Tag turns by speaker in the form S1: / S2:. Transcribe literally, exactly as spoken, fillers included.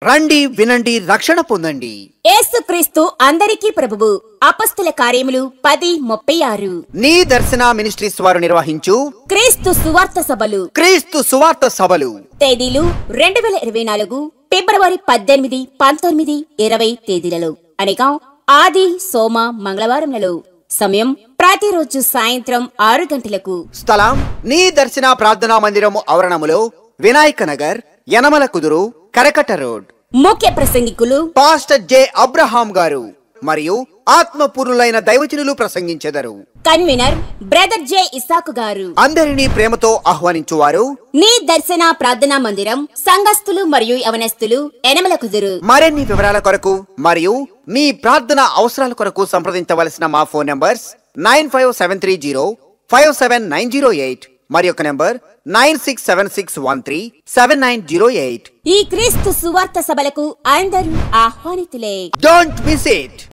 S1: రండి వినండి రక్షణ పొందండి.
S2: యేసుక్రీస్తు అందరికీ ప్రభువు. అపొస్తల కార్యములు పది ముప్పై ఆరు.
S1: నీ దర్శన మినిస్ట్రీస్ వారు నిర్వహించు
S2: క్రీస్తు సువార్త సభలు
S1: క్రీస్తు సువార్త సభలు
S2: తేదీలు రెండు వేల ఇరవై నాలుగు ఫిబ్రవరి పద్దెనిమిది పంతొమ్మిది ఇరవై తేదీలలో అనగా ఆది సోమ మంగళవారంలలో. సమయం ప్రతిరోజు సాయంత్రం ఆరు గంటలకు.
S1: స్థలం నీ దర్శన ప్రార్థనా మందిరం ఆవరణములో, వినాయక నగర్, యనమలకుదురు, కరకట్ట రోడ్.
S2: ముఖ్య ప్రసంగికులు
S1: పాస్టర్ జె అబ్రహాం గారు మరియు ఆత్మపూర్ణులైన దైవజనులు ప్రసంగించెదరు.
S2: కన్వీనర్ బ్రదర్ జె ఇసాకు గారు.
S1: అందరినీ ప్రేమతో ఆహ్వానించువారు
S2: నీ దర్శన ప్రార్థనా మందిరం, సంఘస్థులు మరియు యవనస్తులు, యనమలకుదురు.
S1: మరిన్ని వివరాల కొరకు మరియు మీ ప్రార్థన అవసరాల కొరకు సంప్రదించవలసిన మా phone numbers nine five seven three zero five seven nine zero eight మరి ఒక number nine six seven six one three seven nine zero eight.
S2: ఈ క్రీస్తు సువార్త సభలకు అందరూ ఆహ్వానితులే.
S1: Don't miss it.